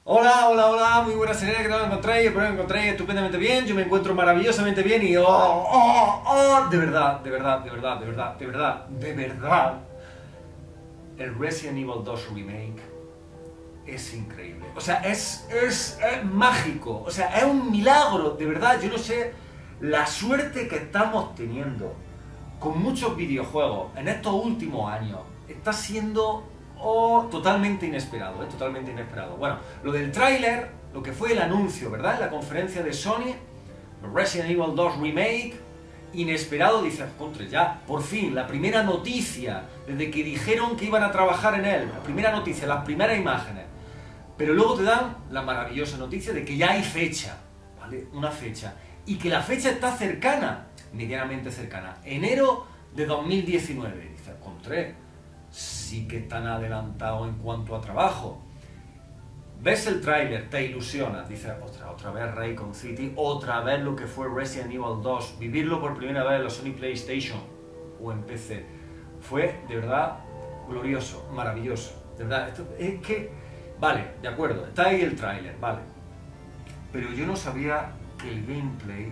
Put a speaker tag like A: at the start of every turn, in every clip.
A: Hola, hola, hola, muy buenas señores, ¿qué tal me encontráis? Espero que me encontráis estupendamente bien, yo me encuentro maravillosamente bien y de verdad, el Resident Evil 2 Remake es increíble. O sea, es mágico, o sea, es un milagro, de verdad, yo no sé la suerte que estamos teniendo con muchos videojuegos en estos últimos años. Está siendo totalmente inesperado, totalmente inesperado. Bueno, lo del tráiler, lo que fue el anuncio, ¿verdad? En la conferencia de Sony, Resident Evil 2 Remake, inesperado, dices, contra, ya, por fin, la primera noticia, desde que dijeron que iban a trabajar en él, la primera noticia, las primeras imágenes. Pero luego te dan la maravillosa noticia de que ya hay fecha, ¿vale? Una fecha. Y que la fecha está cercana, medianamente cercana, enero de 2019. Dices, contra, sí que están adelantados en cuanto a trabajo. Ves el tráiler, te ilusionas, dices, otra vez Raccoon City, otra vez lo que fue Resident Evil 2, vivirlo por primera vez en la Sony PlayStation o en PC, fue de verdad glorioso, maravilloso, de verdad, esto es que, vale, de acuerdo, está ahí el tráiler, vale, pero yo no sabía que el gameplay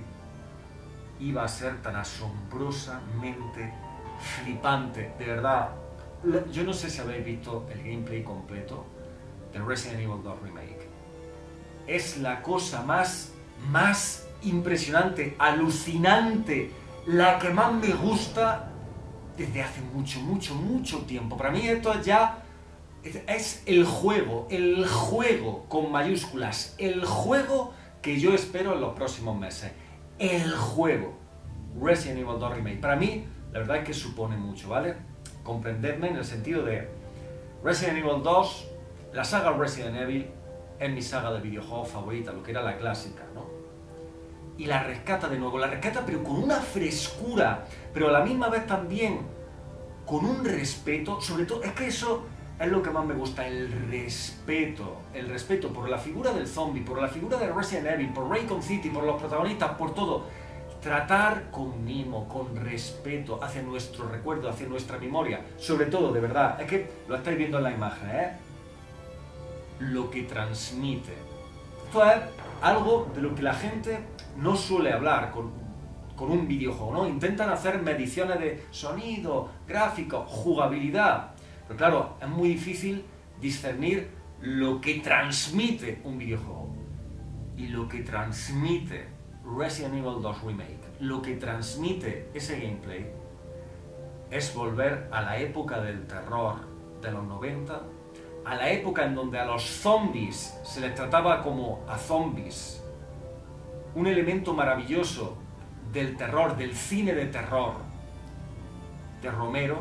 A: iba a ser tan asombrosamente flipante, de verdad. Yo no sé si habéis visto el gameplay completo de Resident Evil 2 Remake. Es la cosa más impresionante, alucinante, la que más me gusta desde hace mucho tiempo. Para mí esto ya es el juego con mayúsculas, el juego que yo espero en los próximos meses. El juego Resident Evil 2 Remake. Para mí, la verdad es que supone mucho, ¿vale? Comprenderme en el sentido de Resident Evil 2, la saga Resident Evil es mi saga de videojuegos favorita, lo que era la clásica, ¿no? Y la rescata de nuevo, la rescata pero con una frescura, pero a la misma vez también con un respeto, sobre todo, es que eso es lo que más me gusta, el respeto por la figura del zombie, por la figura de Resident Evil, por Raccoon City, por los protagonistas, por todo. Tratar con mimo, con respeto hacia nuestro recuerdo, hacia nuestra memoria, sobre todo, de verdad, es que lo estáis viendo en la imagen, lo que transmite. Esto es algo de lo que la gente no suele hablar con un videojuego, ¿no? Intentan hacer mediciones de sonido, gráfico, jugabilidad, pero claro, es muy difícil discernir lo que transmite un videojuego y lo que transmite Resident Evil 2 Remake, lo que transmite ese gameplay es volver a la época del terror de los 90, a la época en donde a los zombies se les trataba como a zombies, un elemento maravilloso del terror, del cine de terror de Romero,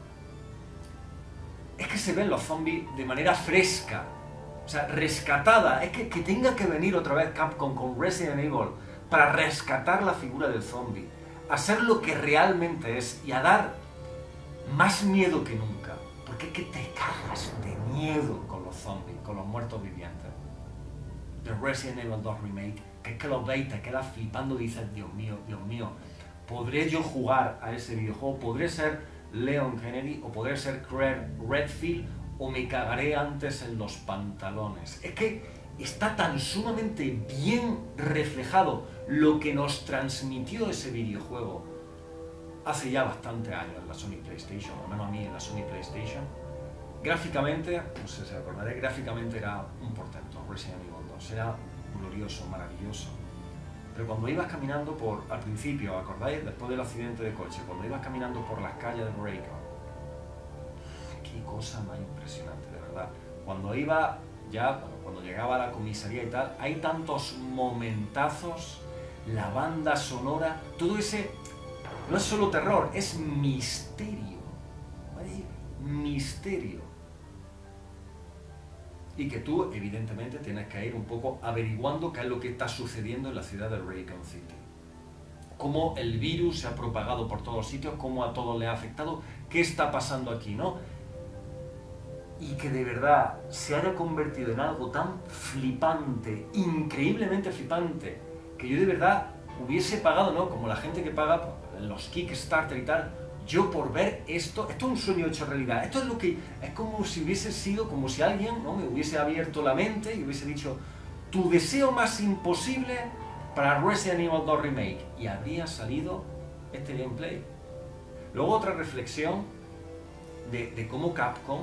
A: es que se ven los zombies de manera fresca, o sea, rescatada, es que tenga que venir otra vez Capcom con Resident Evil para rescatar la figura del zombie, a ser lo que realmente es y a dar más miedo que nunca, porque es que te cagas de miedo con los zombies, con los muertos vivientes de Resident Evil 2 Remake, que es que los veis, te quedas flipando, dices, Dios mío, ¿podré yo jugar a ese videojuego? ¿Podré ser Leon Kennedy o podré ser Claire Redfield o me cagaré antes en los pantalones? Es que está tan sumamente bien reflejado lo que nos transmitió ese videojuego hace ya bastantes años en la Sony PlayStation, o al menos a mí en la Sony PlayStation. Gráficamente, no sé si recordaré, gráficamente era un portento, Resident Evil 2, era glorioso, maravilloso. Pero cuando ibas caminando al principio, ¿acordáis? Después del accidente de coche, cuando ibas caminando por las calles de Raccoon, qué cosa más impresionante, de verdad. Cuando iba ya, cuando llegaba a la comisaría y tal, hay tantos momentazos, la banda sonora, todo ese, no es solo terror, es misterio, ¿vale? Misterio. Y que tú, evidentemente, tienes que ir un poco averiguando qué es lo que está sucediendo en la ciudad de Raccoon City. Cómo el virus se ha propagado por todos sitios, cómo a todos les ha afectado, qué está pasando aquí, ¿no? Y que de verdad se haya convertido en algo tan flipante, increíblemente flipante, que yo de verdad hubiese pagado, ¿no? Como la gente que paga en los Kickstarter y tal, yo por ver esto es un sueño hecho realidad. Esto es lo que, es como si hubiese sido, como si alguien, ¿no?, me hubiese abierto la mente y hubiese dicho, tu deseo más imposible para Resident Evil 2 Remake. Y habría salido este gameplay. Luego otra reflexión de cómo Capcom,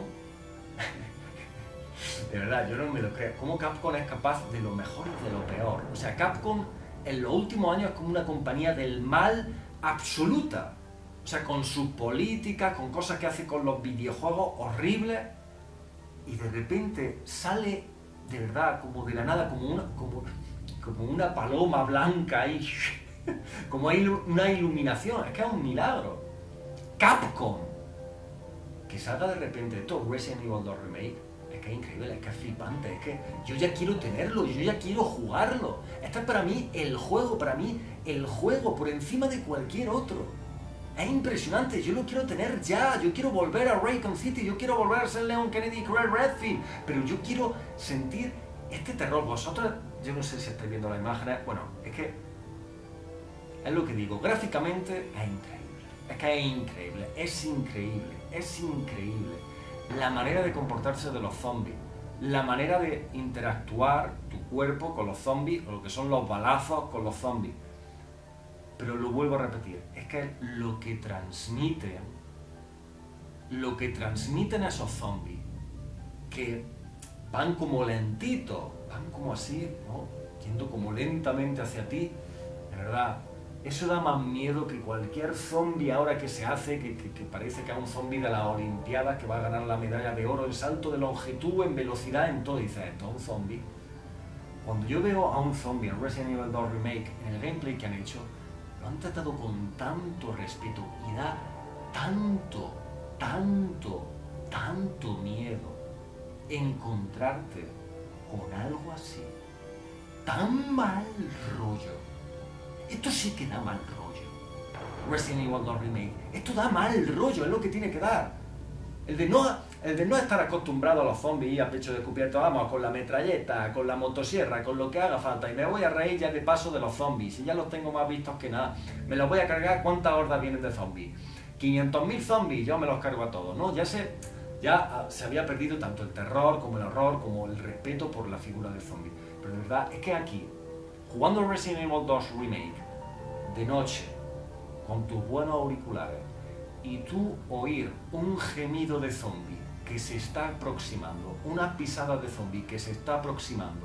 A: de verdad, yo no me lo creo, cómo Capcom es capaz de lo mejor y de lo peor. O sea, Capcom en los últimos años es como una compañía del mal absoluta. O sea, con sus políticas, con cosas que hace con los videojuegos horribles, y de repente sale, de verdad, como de la nada, como una paloma blanca ahí, como hay una iluminación. Es que es un milagro. Capcom, que salga de repente esto, Resident Evil 2 Remake, es que es increíble, es que es flipante, es que yo ya quiero tenerlo, yo ya quiero jugarlo. Este es para mí el juego por encima de cualquier otro. Es impresionante, yo lo quiero tener ya, yo quiero volver a Raycon City, yo quiero volver a ser Leon Kennedy y Claire Redfield, pero yo quiero sentir este terror. Vosotros, yo no sé si estáis viendo las imágenes, bueno, es que es lo que digo, gráficamente es increíble, es que es increíble, es increíble, es increíble la manera de comportarse de los zombies, la manera de interactuar tu cuerpo con los zombies, o lo que son los balazos con los zombies. Pero lo vuelvo a repetir, es que lo que transmiten esos zombies, que van como lentitos, van como así, ¿no?, yendo como lentamente hacia ti, de verdad, eso da más miedo que cualquier zombie ahora que se hace, que parece que es un zombie de las Olimpiadas que va a ganar la medalla de oro en salto de longitud, en velocidad, en todo. Dices, esto es un zombie. Cuando yo veo a un zombie en Resident Evil 2 Remake, en el gameplay que han hecho, lo han tratado con tanto respeto y da tanto, tanto, tanto miedo encontrarte con algo así. Tan mal rollo. Esto sí que da mal rollo. Resident Evil 2 Remake. Esto da mal rollo, es lo que tiene que dar. El de no estar acostumbrado a los zombies y a pecho descubierto, vamos, con la metralleta, con la motosierra, con lo que haga falta, y me voy a reír ya de paso de los zombies, y ya los tengo más vistos que nada. Me los voy a cargar, ¿cuántas hordas vienen de zombies? 500.000 zombies, yo me los cargo a todos, ¿no? Ya se había perdido tanto el terror, como el horror, como el respeto por la figura del zombie. Pero de verdad, es que aquí, jugando Resident Evil 2 Remake, de noche, con tus buenos auriculares, y tú oír un gemido de zombie que se está aproximando, una pisada de zombie que se está aproximando,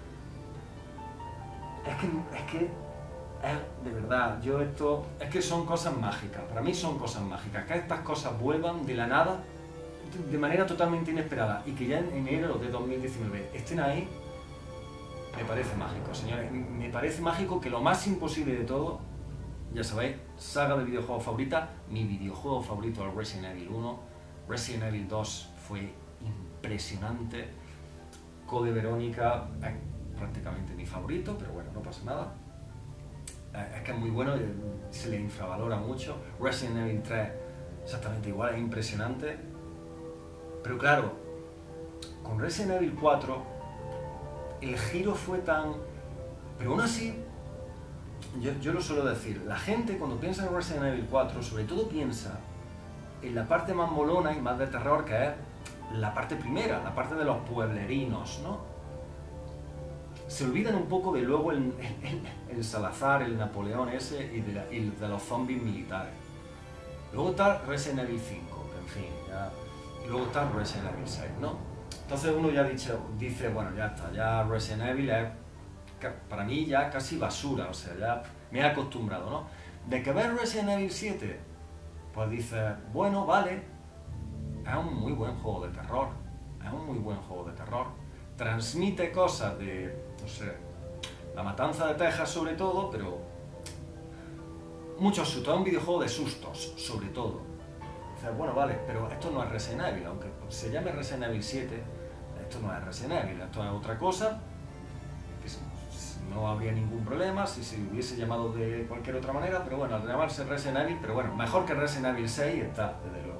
A: de verdad, es que son cosas mágicas, para mí son cosas mágicas, que estas cosas vuelvan de la nada, de manera totalmente inesperada, y que ya en enero de 2019 estén ahí, me parece mágico, señores, me parece mágico que lo más imposible de todo, ya sabéis, saga de videojuegos favorita, mi videojuego favorito es Resident Evil 1, Resident Evil 2 fue impresionante, Code Verónica es prácticamente mi favorito, pero bueno, no pasa nada, es que es muy bueno, se le infravalora mucho, Resident Evil 3 exactamente igual, es impresionante, pero claro, con Resident Evil 4 el giro fue tan... pero aún así, yo lo suelo decir, la gente cuando piensa en Resident Evil 4 sobre todo piensa en la parte más molona y más de terror, que es la parte primera, la parte de los pueblerinos, ¿no? Se olvidan un poco de luego el Salazar, el Napoleón ese y de los zombies militares. Luego está Resident Evil 5, que en fin, ya... y luego está Resident Evil 6, ¿no? Entonces uno ya dice, bueno, ya está, ya Resident Evil es para mí ya casi basura, o sea, ya me he acostumbrado, ¿no? De que ves Resident Evil 7, pues dices, bueno, vale, es un muy buen juego de terror, es un muy buen juego de terror, transmite cosas de, no sé, la matanza de Texas sobre todo, pero muchos sustos, es un videojuego de sustos, sobre todo. Dices, bueno, vale, pero esto no es Resident Evil, aunque se llame Resident Evil 7, esto no es Resident Evil, esto es otra cosa, que no habría ningún problema si se hubiese llamado de cualquier otra manera, pero bueno, al llamarse Resident Evil, pero bueno, mejor que Resident Evil 6 está, desde luego.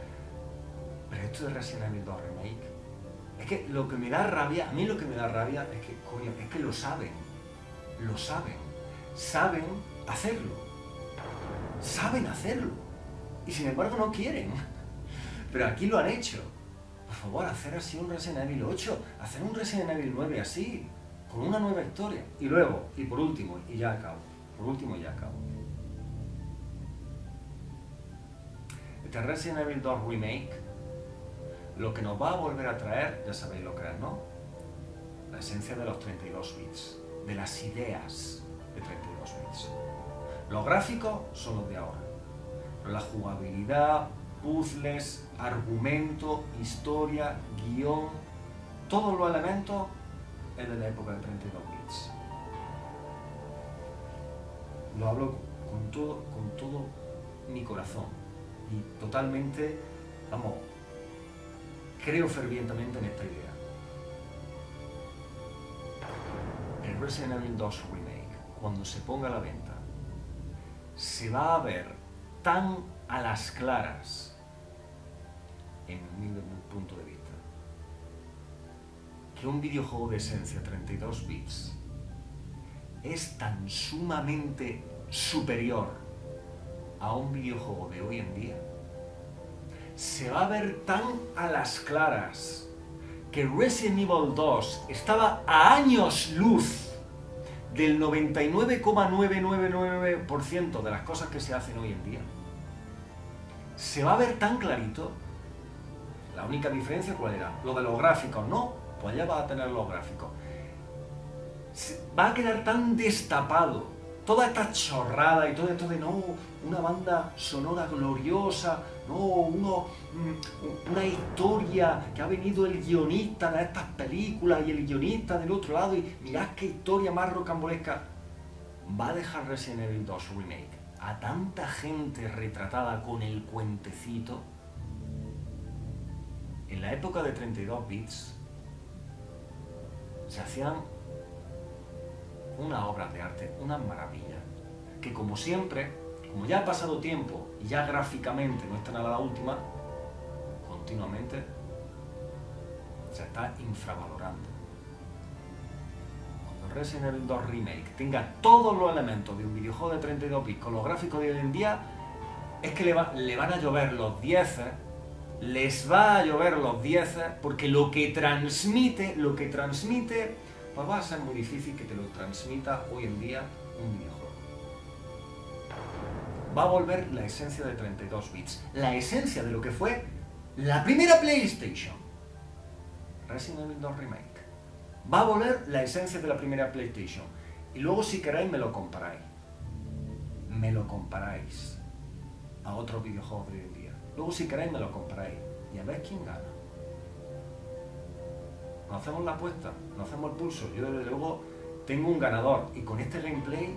A: Pero esto de Resident Evil 2 Remake, es que lo que me da rabia, a mí lo que me da rabia es que, coño, es que lo saben saben hacerlo, Y sin embargo no quieren. Pero aquí lo han hecho. Por favor, hacer así un Resident Evil 8, hacer un Resident Evil 9 así, con una nueva historia. Y luego, y por último, y ya acabo. Este Resident Evil 2 Remake, lo que nos va a volver a traer, ya sabéis lo que es, ¿no? La esencia de los 32 bits, de las ideas de 32 bits. Los gráficos son los de ahora, pero la jugabilidad, puzzles, argumento, historia, guión, todos los elementos es de la época de 32 bits. Lo hablo con todo mi corazón y totalmente, vamos, creo fervientemente en esta idea. El Resident Evil 2 Remake, cuando se ponga a la venta, se va a ver tan a las claras, en mi punto de vista, que un videojuego de esencia 32 bits es tan sumamente superior a un videojuego de hoy en día, se va a ver tan a las claras que Resident Evil 2 estaba a años luz del 99,999% de las cosas que se hacen hoy en día. Se va a ver tan clarito. La única diferencia, ¿cuál era? Lo de los gráficos, ¿no? Pues ya va a tener los gráficos. Va a quedar tan destapado toda esta chorrada y todo esto de no, una banda sonora gloriosa, no, una historia que ha venido el guionista de estas películas y el guionista del otro lado y mirad qué historia más rocambolesca. Va a dejar Resident Evil 2 Remake a tanta gente retratada con el cuentecito. En la época de 32 bits se hacían unas obras de arte, unas maravillas, que como siempre, como ya ha pasado tiempo y ya gráficamente no están a la última, continuamente se está infravalorando. Cuando Resident Evil 2 Remake tenga todos los elementos de un videojuego de 32 bits con los gráficos de hoy en día, es que le van a llover los 10, les va a llover los 10, porque lo que transmite, pues va a ser muy difícil que te lo transmita hoy en día un videojuego. Va a volver la esencia de 32 bits, la esencia de lo que fue la primera PlayStation. Resident Evil 2 Remake. Va a volver la esencia de la primera PlayStation. Y luego, si queréis, me lo comparáis. Me lo comparáis a otros videojuegos de hoy en día. Luego, si queréis, me lo comparáis. Y a ver quién gana. Nos hacemos la apuesta, nos hacemos el pulso. Yo desde luego tengo un ganador y con este gameplay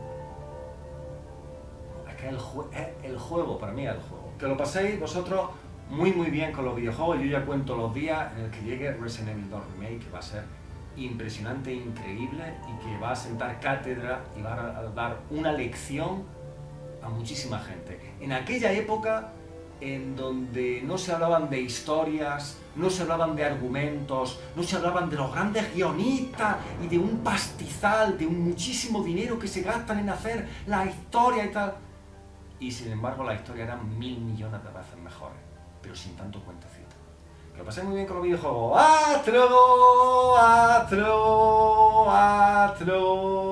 A: es que es el juego, para mí es el juego. Que lo paséis vosotros muy bien con los videojuegos. Yo ya cuento los días en el que llegue Resident Evil 2 Remake, que va a ser impresionante, increíble y que va a sentar cátedra y va a dar una lección a muchísima gente. En aquella época en donde no se hablaban de historias, no se hablaban de argumentos, no se hablaban de los grandes guionistas y de un pastizal, de un muchísimo dinero que se gastan en hacer la historia y tal. Y sin embargo la historia eran 1000 millones de veces mejores, pero sin tanto cuentecito. Que lo pasé muy bien con los videojuegos. ¡Astro! ¡Astro! ¡Astro!